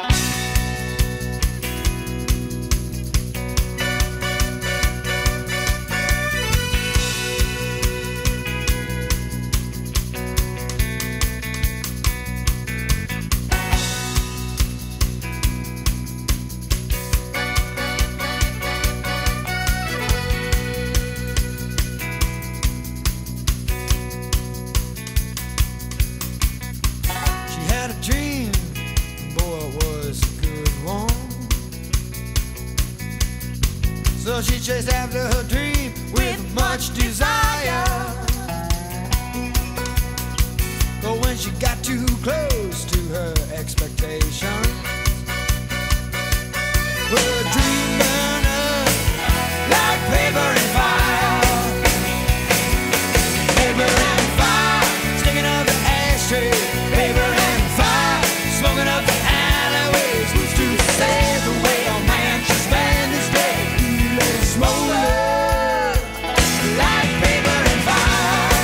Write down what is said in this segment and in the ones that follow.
Dream, boy, it was a good one. So she chased after her dream with much desire. But when she got too close to her expectation, well, her dream burned up like paper and fire. Paper and fire, sticking up the ashtray. Paper and fire, smoking up the alleyways. Who's to say the way a man should spend his day? Let it smolder like paper and fire.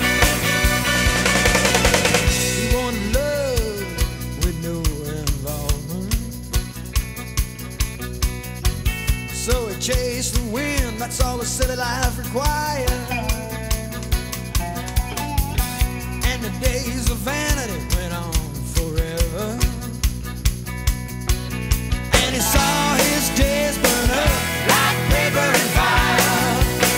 He wanted love with no involvement, so he chased the wind. That's all a silly life required. And the days of vanity went on forever, and he saw his days burn up like paper and fire.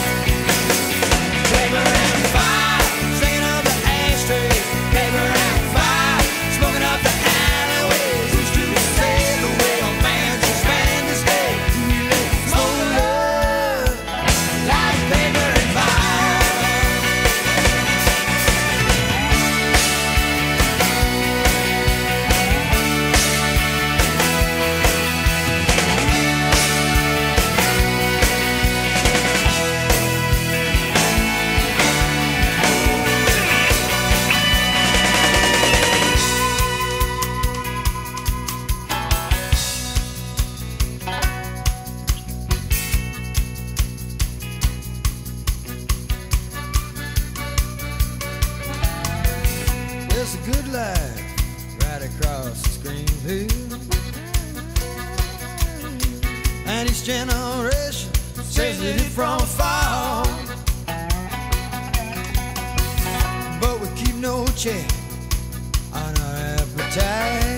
Paper and fire, singing up the ashtrays. Paper and fire, smoking up the alleyways. Who's to say the way a man should spend his day? Smolder like paper and fire. There's a good life right across the Greenfield, and each generation says that it from afar. But we keep no check on our appetite.